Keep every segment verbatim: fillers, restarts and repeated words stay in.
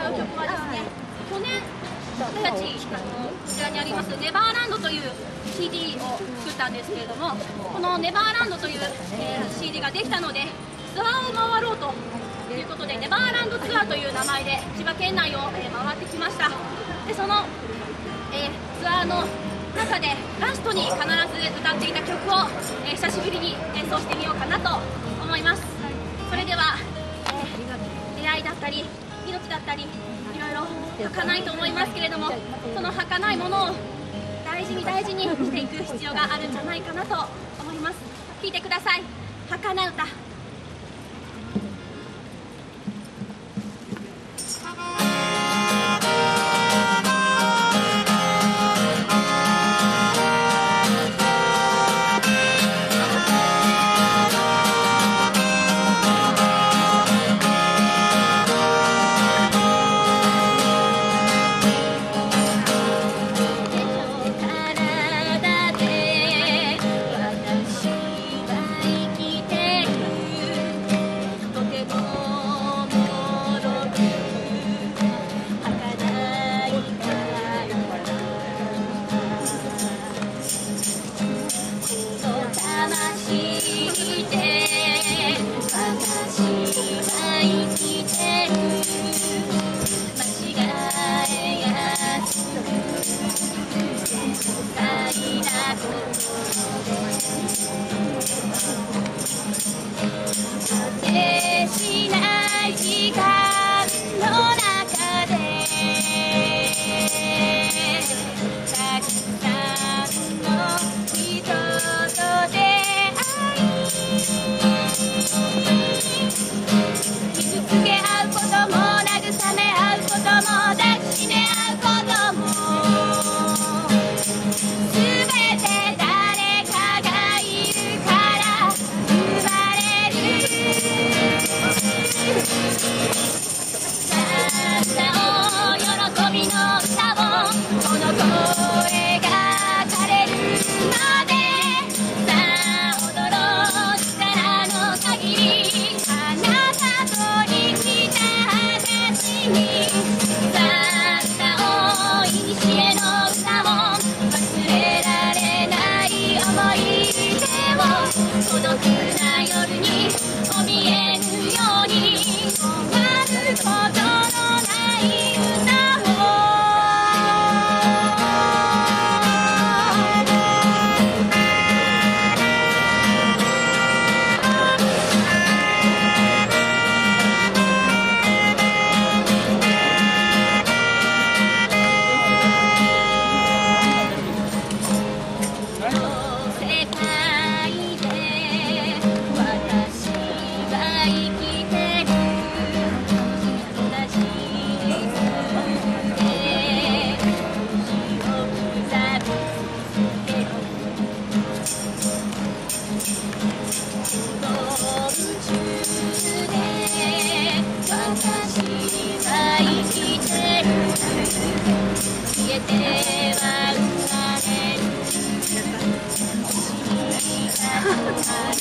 う曲はですね、去年私たちあのこちらにありますネバーランドという シーディー を作ったんですけれども、このネバーランドという、えー、シーディー ができたのでツアーを回ろうということで、ネバーランドツアーという名前で千葉県内を、えー、回ってきました。でその、えー、ツアーの中でラストに必ず歌っていた曲を、えー、久しぶりに演奏してみようかなと思います。それでは、えー、出会いだったり命だったりいろいろ儚いと思いますけれども、その儚いものを大事に大事にしていく必要があるんじゃないかなと思います。聴いてください。儚歌。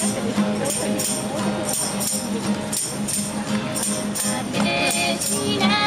果てしない